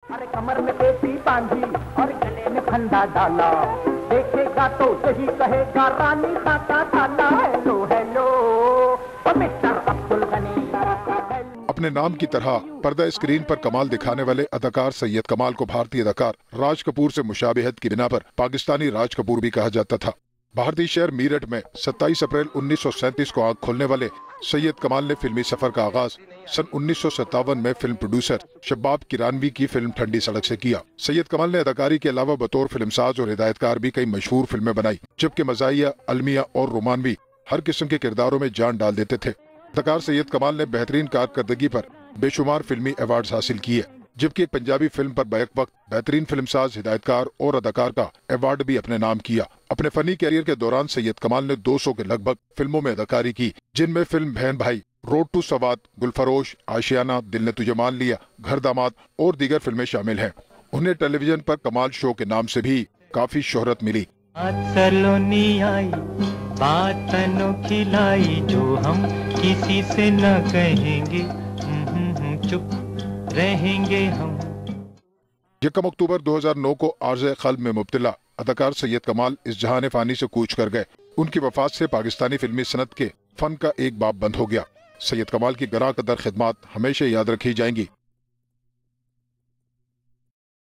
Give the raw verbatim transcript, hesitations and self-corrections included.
अरे कमर में पेटी बांधी और गले में फंदा डाला, देखेगा तो यही कहेगा रानी साका थाला। Hello hello mister Abdul Ghani. अपने नाम की तरह पर्दा स्क्रीन पर कमाल दिखाने वाले अदाकार सैयद कमाल को भारतीय अदाकार राज कपूर से मुशाबिहत की बिना पर पाकिस्तानी राज कपूर भी कहा जाता था। भारतीय शहर मीरठ में सत्ताईस अप्रैल उन्नीस सौ सैंतीस को आंख खोलने वाले सैयद कमाल ने फिल्मी सफर का आगाज सन उन्नीस सौ सत्तावन में फिल्म प्रोड्यूसर शब्बाब किरानवी की फिल्म ठंडी सड़क से किया। सैयद कमाल ने अदाकारी के अलावा बतौर फिल्मसाज और हिदायतकार भी कई मशहूर फिल्में बनाई, जबकि मज़ाहिया, अलमिया और रोमानवी हर किस्म के किरदारों में जान डाल देते थे। अदाकार सैयद कमाल ने बेहतरीन कारकर्दगी पर बेशुमार फिल्मी अवार्ड हासिल किए, जबकि एक पंजाबी फिल्म पर बैक वक्त बेहतरीन फिल्मसाज, हिदायतकार और अदाकार का अवार्ड भी अपने नाम किया। अपने फनी कैरियर के दौरान सैयद कमाल ने दो सौ के लगभग फिल्मों में अदाकारी की, जिनमें film Behan Bhai, road to Swat, Gulfarosh, Aashiyana, दिल ने तुझे मान लिया, घर दामाद और दीगर फिल्में शामिल हैं। उन्हें टेलीविजन पर कमाल शो के नाम से भी काफी शोहरत मिली। बात अनोखी लाई जो हम किसी से न कहेंगे, चुप रहेंगे हम। यकम अक्टूबर दो हज़ार नौ को आर्ज़े क़ल्ब में मुब्तला अदाकार सैयद कमाल इस जहान फानी से कूच कर गए। उनकी वफात से पाकिस्तानी फिल्मी सनत के फन का एक बाब बंद हो गया। सैयद कमाल की गरा कदर खिदमात हमेशा याद रखी जाएंगी।